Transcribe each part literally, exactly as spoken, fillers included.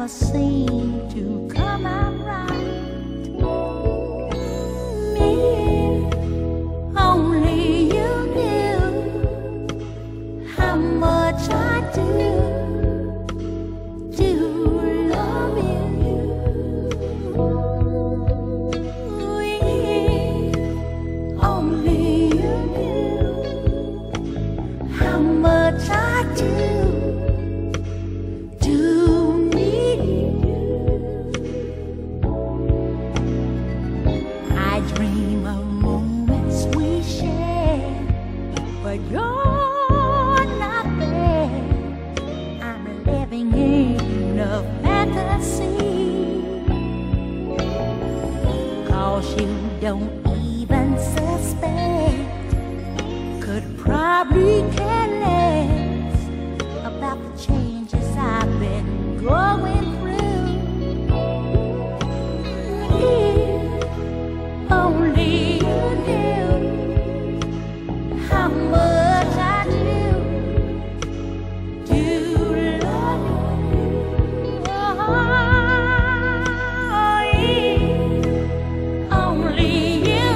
never seem to come out right. Me, only you knew how much I do. Don't even suspect, could probably care less about the changes I've been going through. If only you knew how much I do, do love you. Oh, if only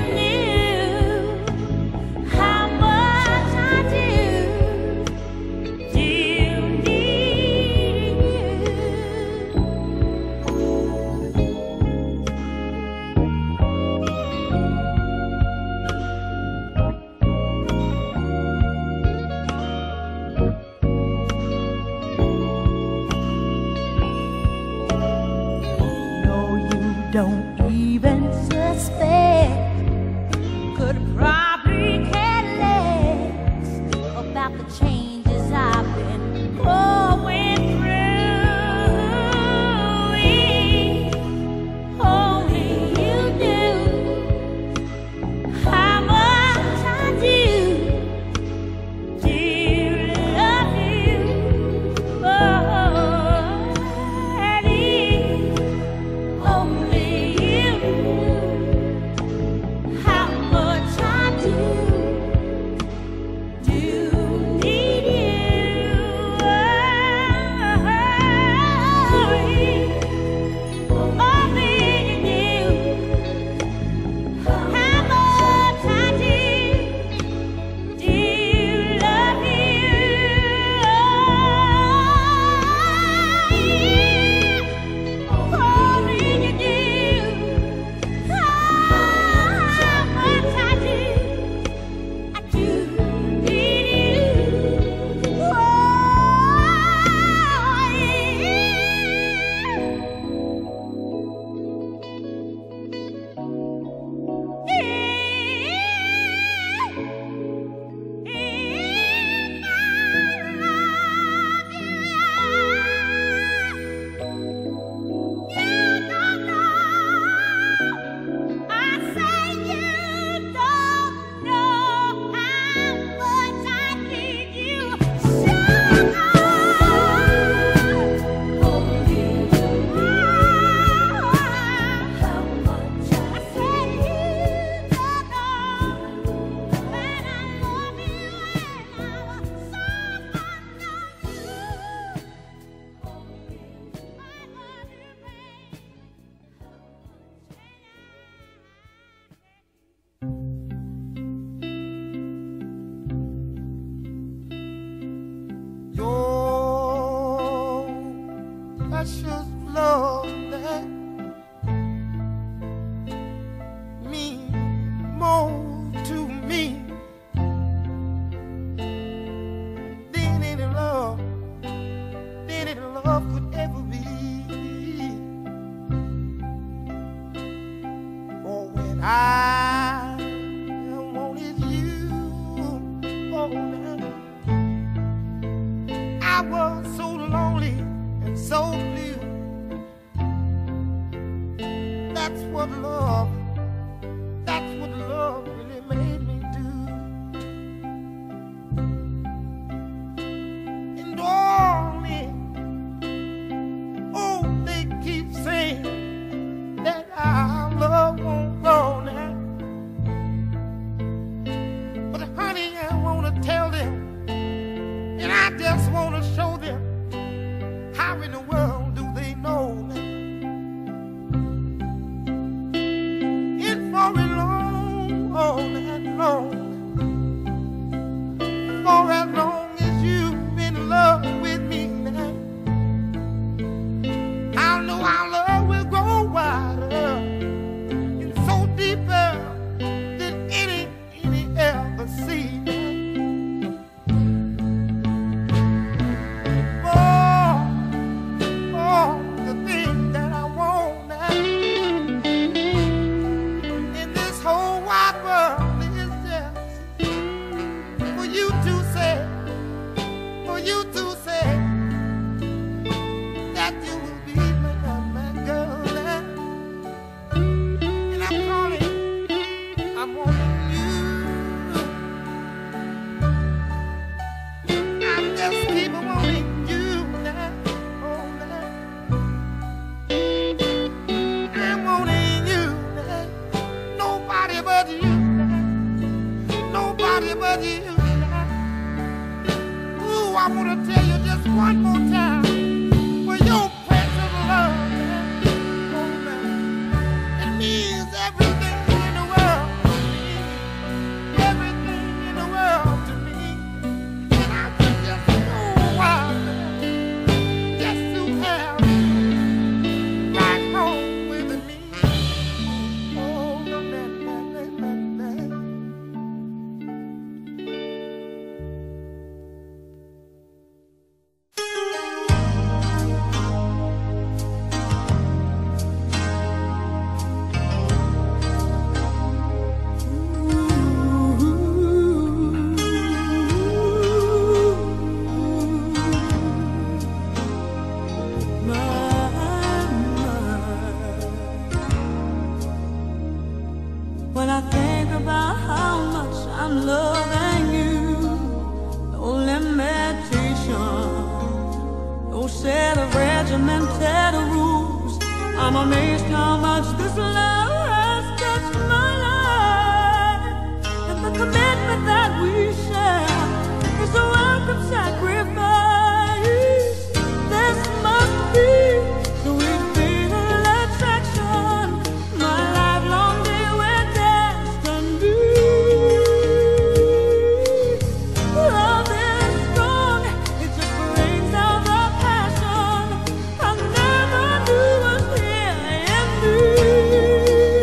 don't even suspect, could probably care less about the changes I've been going through. If only you knew how much I do, do love you. Oh, and if only precious love that means more to me than any love, than any love could ever be. For when I wanted you, oh now, I was so lonely and so blue. That's what love, that's what love really made me do. And darling, oh, they keep saying that our love won't grow now. But honey, I wanna tell them, and I just wanna show them, how in the world do they know for you to say that you will be my, my girl. And I'm calling, I'm wanting you. I'm just keep wanting you now. Oh, now. I'm wanting you now. Nobody but you now. Nobody but you. Ooh, I want to tell you just one more time. For your precious love, man. Oh, man. It means everything in the world to me. Everything in the world to me. And I could just go wild, man. Just to have you right home with me. Oh, man, man, man, man, man. When I think about how much I'm loving you, no limitation, no set of regimented rules. I'm amazed how much this love has touched my life. And the commitment that we share is a welcome sacrifice. This must be the we've been an attraction. My lifelong day we're destined. Love is strong, it just brings out the passion I never knew was here in me.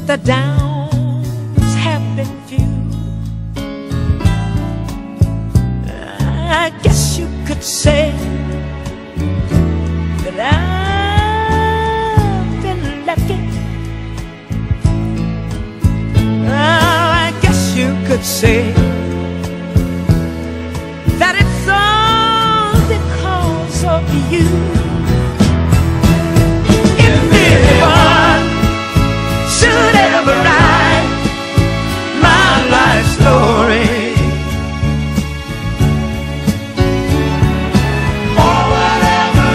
the downs have been few. I guess you could say that I've been lucky. Oh, I guess you could say that it's all because of you. If anyone should ever write my life story, for whatever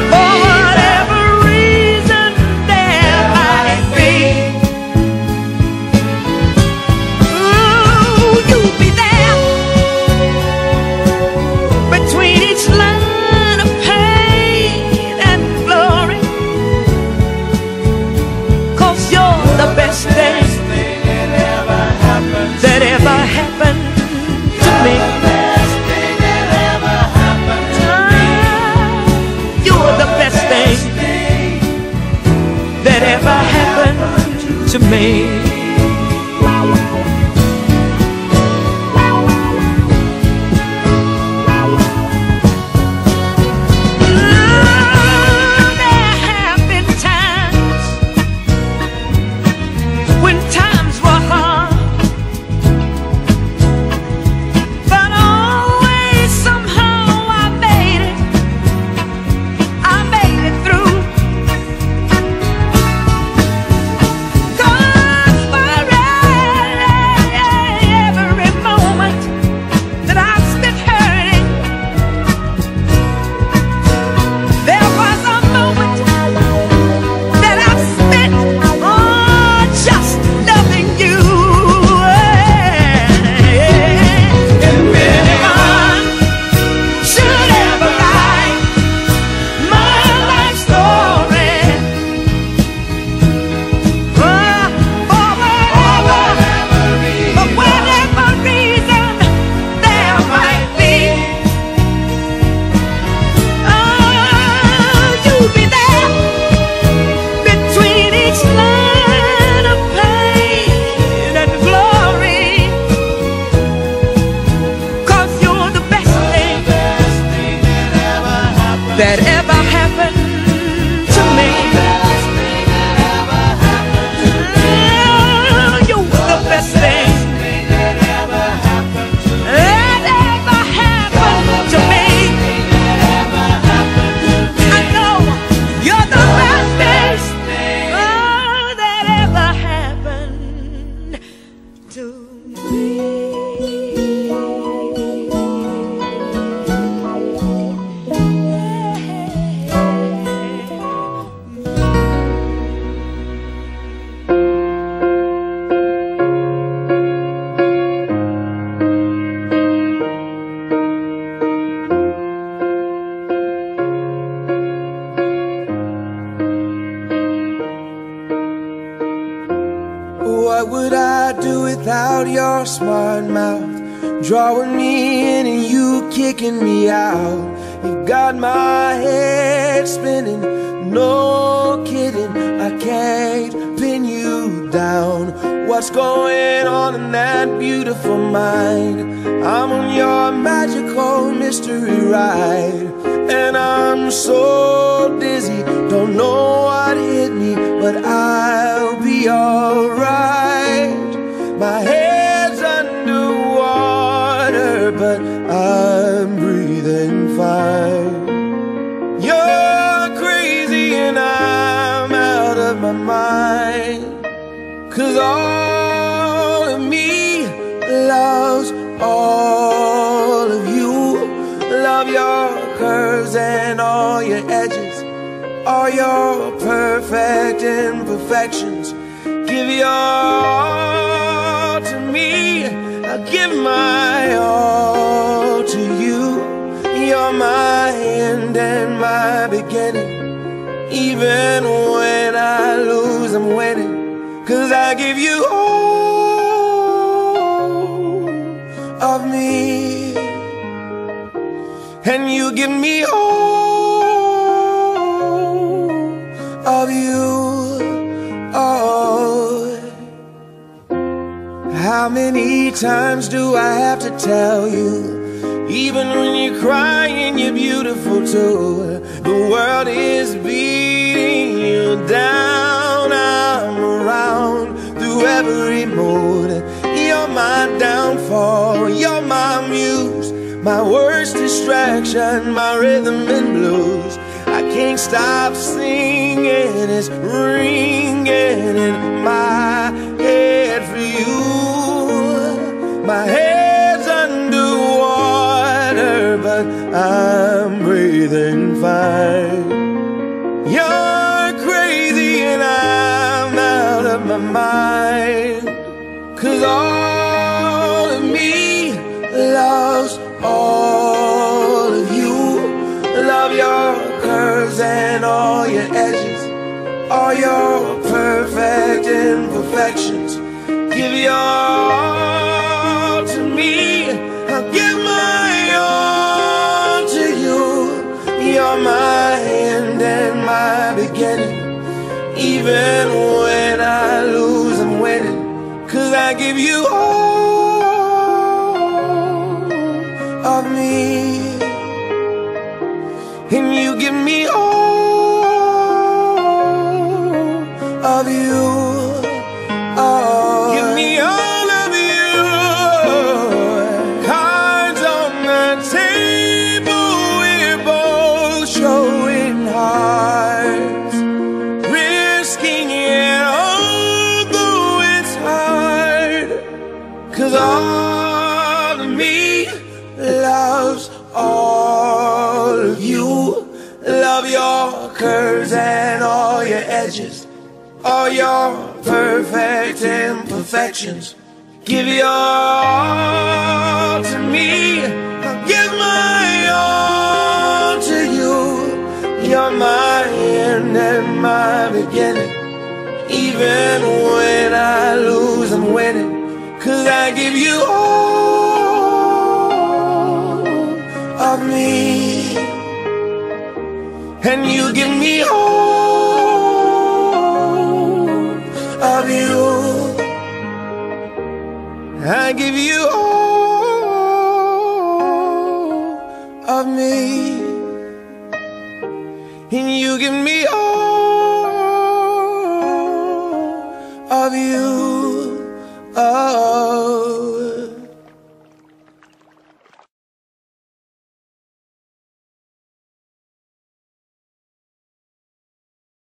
reason there might be, ooh, you'll be there between each line of pain and glory, 'cause you're the best thing that ever happened to me. You're the best thing that ever happened to me. There have been times when times were hard, but always somehow I made it. I made it through. 'Cause for every moment that I spent hurting, there was a moment that I spent oh, just loving you. If anyone should ever write my life story, oh, for whatever, for whatever reason there might be, oh, you'll be there between each line of pain and glory, 'cause you're the best thing that ever happened to me. Oh, you're the best thing that ever happened to me. I know you're the best thing oh, that ever happened to me. What would I do without your smart mouth? Drawing me in and you kicking me out. You got my head spinning, no kidding. I can't pin you down. What's going on in that beautiful mind? I'm on your magical mystery ride, and I'm so dizzy, don't know what hit me, but I'll be alright. My head's underwater, but I'm breathing fine. You're crazy and I'm out of my mind, 'cause all of me loves all of you. Love your curves and all your edges, all your perfect imperfections. Give your all to me, I give my all to you. You're my end and my beginning. Even when I lose, I'm winning, 'cause I give you all of me, and you give me all of you. Oh, How many times do I have to tell you? Even when you're crying, you're beautiful too. The world is beating you down. I'm around through every mood. You're my downfall, you're my muse, my worst distraction, my rhythm and blues. I can't stop singing, it's ringing in my head for you. My head's underwater, but I'm breathing fine. You're crazy and I'm out of my mind. 'Cause all of me loves all of you. Love your curves and all your edges, all your perfect imperfections. Give your all to me, I'll give my all to you. You're my end and my beginning. Even when I lose, I'm winning. 'Cause I give you all of me, and you give me all of you. Oh, give me all of you. Cards on the table, we're both showing hearts, risking it although it's hard. 'Cause all of me loves all of you. Love your curves and all your edges, all your perfect imperfections. Give your all to me, I'll give my all to you. You're my end and my beginning. Even when I lose, I'm winning. 'Cause I give you all of me, and you give me all of you. I give you all of me, and you give me all of you. Oh.